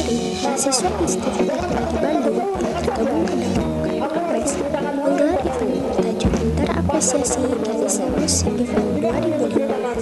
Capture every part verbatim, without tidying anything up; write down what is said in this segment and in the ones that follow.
dari mahasiswa Institut Teknologi Bandung yang tergabung ke dalam U K M Apres menggelar event bertajuk Interapresiasi Gadis Musik Event dua ribu lima belas.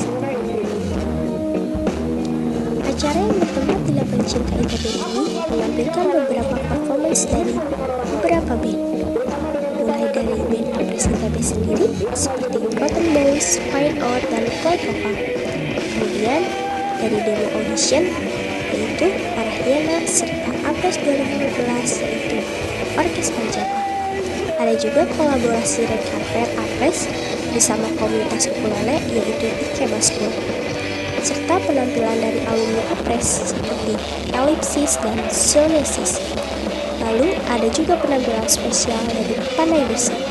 Acara yang bertempat di Lapangan Cinta I T B ini menampilkan beberapa performance dari beberapa band, mulai dari band Apres I T B sendiri seperti Cotton Boys, Fine Art, dan Play Vokal. Kemudian dari demo audition yaitu Parahdiana serta Apres dua ribu empat belas yaitu Orkes Panjapa. Ada juga kolaborasi red carpet Apres bersama komunitas ukulele yaitu Ikeba School, serta penampilan dari alumni Apres seperti Ellipsis dan Sonesis. Lalu ada juga penampilan spesial dari Pandai Besi.